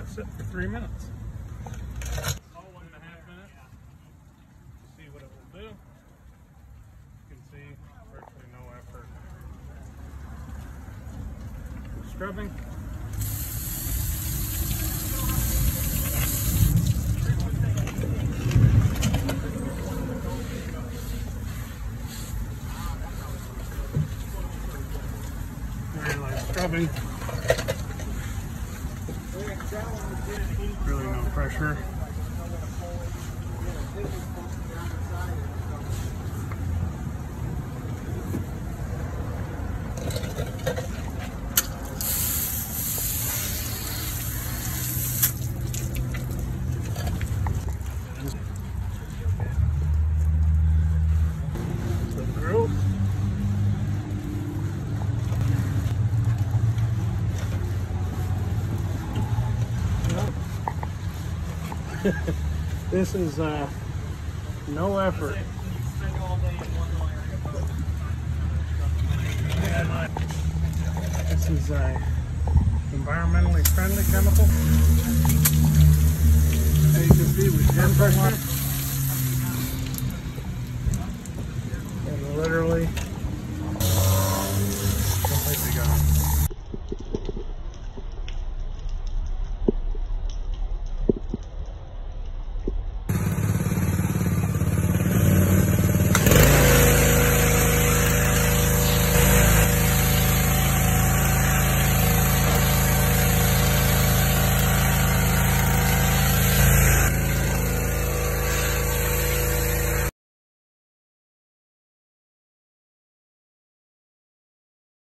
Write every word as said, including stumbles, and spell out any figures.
it sit for three minutes. All one and a half minutes. See what it will do. You can see virtually no effort. Scrubbing. Very light scrubbing. Really no pressure. The growth. This is uh, no effort. This is a environmentally friendly chemical. As you can see, with ten pressure.